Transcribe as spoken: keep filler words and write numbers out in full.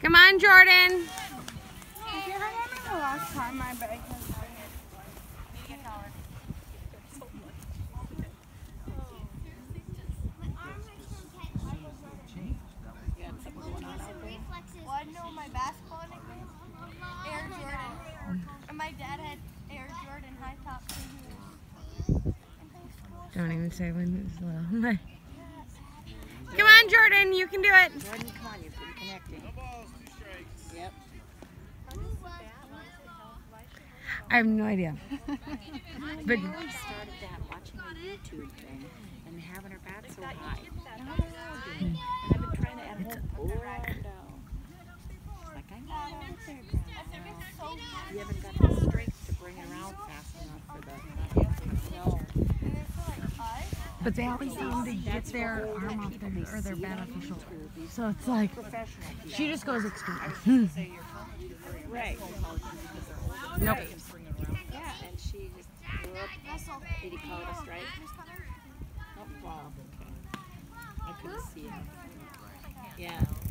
Come on, Jordan. Do you remember the last time my bag was Well, I know my basketball nickname, Air Jordan. And my dad had Air Jordan high tops in here. Don't even say when it's little. Come on, Jordan. You can do it. Jordan, come on. You've been connecting. Yep. I have no idea. But We started that watching a YouTube thing and having her bat so high. Now they're all doing it. And I've been trying to add more pull her down. Like, I got out of there, Grandma. You haven't got the strength to bring it around fast enough for the... No. but they always seem to get their arm off their or their bat off their shoulder. So it's like she just goes extreme. Right. Nope. Yeah, and she just blew up. Did he call it a strike? Oh, wow. Okay. I couldn't see it. Yeah.